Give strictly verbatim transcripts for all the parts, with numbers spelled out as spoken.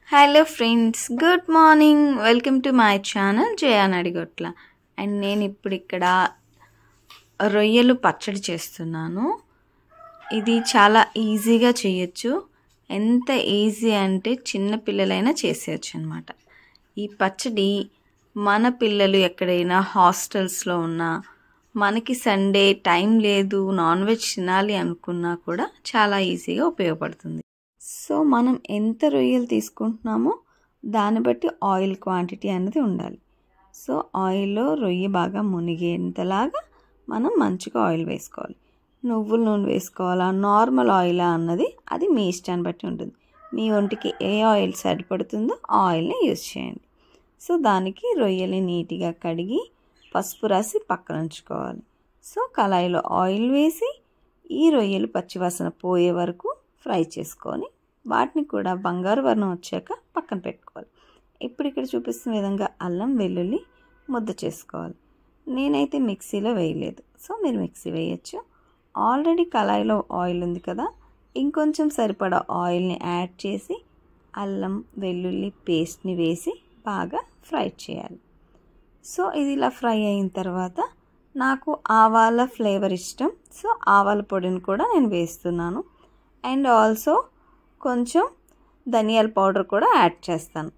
Hello friends, good morning. Welcome to my channel Jaya Nadigotla. And నేను ఇప్పుడు ఇక్కడ రొయ్యలు పచ్చడి చేస్తున్నాను. ఇది చాలా ఈజీగా చేయొచ్చు. ఎంత ఈజీ అంటే చిన్న పిల్లలైనా చేసేయచ్చు అనమాట. ఈ పచ్చడి మన పిల్లలు ఎక్కడైనా హాస్టల్స్లో ఉన్నా, మనకి సండే టైం లేదు, నాన్ వెజ్ తినాలి అనుకున్నా కూడా చాలా ఈజీగా ఉపయోగపడుతుంది. సో మనం ఎంత రొయ్యలు తీసుకుంటున్నామో దాన్ని బట్టి ఆయిల్ క్వాంటిటీ అనేది ఉండాలి. సో ఆయిల్లో రొయ్య బాగా మునిగేంతలాగా మనం మంచిగా ఆయిల్ వేసుకోవాలి. నువ్వుల నూనె వేసుకోవాలా, నార్మల్ ఆయిలా అన్నది అది మీ ఇష్టాన్ని బట్టి ఉంటుంది. మీ ఒంటికి ఏ ఆయిల్ సరిపడుతుందో ఆ ఆయిల్ని యూజ్ చేయండి. సో దానికి రొయ్యల్ని నీట్గా కడిగి పసుపు రాసి పక్కన ఉంచుకోవాలి. సో కళాయిలో ఆయిల్ వేసి ఈ రొయ్యలు పచ్చివాసన పోయే వరకు ఫ్రై చేసుకొని వాటిని కూడా బంగారు వర్ణం వచ్చాక పక్కన పెట్టుకోవాలి. ఇప్పుడు ఇక్కడ చూపిస్తున్న విధంగా అల్లం వెల్లుల్లి ముద్ద చేసుకోవాలి. నేనైతే మిక్సీలో వేయలేదు, సో మీరు మిక్సీ వేయచ్చు. ఆల్రెడీ కళాయిలో ఆయిల్ ఉంది కదా, ఇంకొంచెం సరిపడా ఆయిల్ని యాడ్ చేసి అల్లం వెల్లుల్లి పేస్ట్ని వేసి బాగా ఫ్రై చేయాలి. సో ఇది ఇలా ఫ్రై అయిన తర్వాత నాకు ఆవాల ఫ్లేవర్ ఇష్టం, సో ఆవాల పొడిని కూడా నేను వేస్తున్నాను. అండ్ ఆల్సో కొంచెం ధనియాల పౌడర్ కూడా యాడ్ చేస్తాను.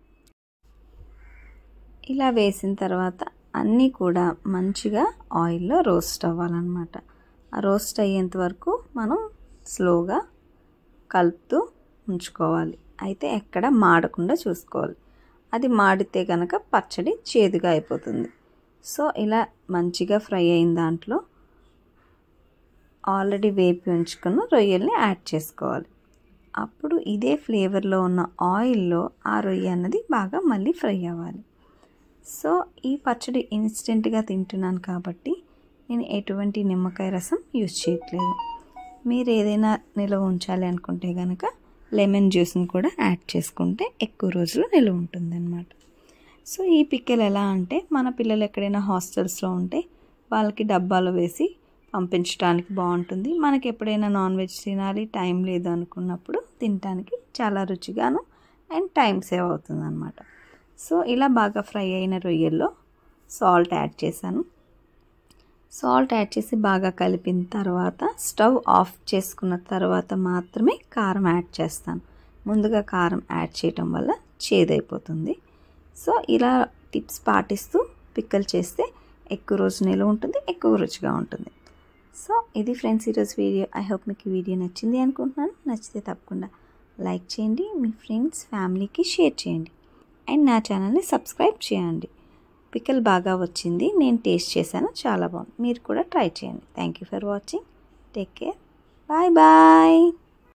ఇలా వేసిన తర్వాత అన్నీ కూడా మంచిగా ఆయిల్లో రోస్ట్ అవ్వాలన్నమాట. ఆ రోస్ట్ అయ్యేంత వరకు మనం స్లోగా కలుపుతూ ఉంచుకోవాలి. అయితే ఎక్కడ మాడకుండా చూసుకోవాలి. అది మాడితే కనుక పచ్చడి చేదుగా అయిపోతుంది. సో ఇలా మంచిగా ఫ్రై అయిన దాంట్లో ఆల్రెడీ వేపి ఉంచుకున్న రొయ్యల్ని యాడ్ చేసుకోవాలి. అప్పుడు ఇదే ఫ్లేవర్లో ఉన్న ఆయిల్లో ఆ రొయ్య అన్నది బాగా మళ్ళీ ఫ్రై అవ్వాలి. సో ఈ పచ్చడి ఇన్స్టెంట్గా తింటున్నాను కాబట్టి నేను ఎటువంటి నిమ్మకాయ రసం యూజ్ చేయట్లేదు. మీరు ఏదైనా నిల్వ ఉంచాలి అనుకుంటే కనుక లెమన్ జ్యూస్ని కూడా యాడ్ చేసుకుంటే ఎక్కువ రోజులు నిల్వ ఉంటుంది అన్నమాట. సో ఈ పిక్కలు ఎలా అంటే మన పిల్లలు ఎక్కడైనా హాస్టల్స్లో ఉంటే వాళ్ళకి డబ్బాలో వేసి పంపించడానికి బాగుంటుంది. మనకి ఎప్పుడైనా నాన్ వెజ్ తినాలి టైం లేదు అనుకున్నప్పుడు తినడానికి చాలా రుచిగాను అండ్ టైం సేవ్ అవుతుంది అన్నమాట. సో ఇలా బాగా ఫ్రై అయిన రొయ్యల్లో సాల్ట్ యాడ్ చేశాను. సాల్ట్ యాడ్ చేసి బాగా కలిపిన తర్వాత స్టవ్ ఆఫ్ చేసుకున్న తర్వాత మాత్రమే కారం యాడ్ చేస్తాను. ముందుగా కారం యాడ్ చేయటం వల్ల చేదైపోతుంది. సో ఇలా టిప్స్ పాటిస్తూ పిక్కలు చేస్తే ఎక్కువ రోజు నిల్వ ఉంటుంది, ఎక్కువ రుచిగా ఉంటుంది. సో ఇది ఫ్రెండ్స్ ఈరోజు వీడియో. ఐ హోప్ మీకు ఈ వీడియో నచ్చింది అనుకుంటున్నాను. నచ్చితే తప్పకుండా లైక్ చేయండి, మీ ఫ్రెండ్స్ ఫ్యామిలీకి షేర్ చేయండి అండ్ నా ఛానల్ని సబ్స్క్రైబ్ చేయండి. పిక్కల్ బాగా వచ్చింది, నేను టేస్ట్ చేశాను, చాలా బాగుంది. మీరు కూడా ట్రై చేయండి. Thank you for watching. Take care. Bye bye.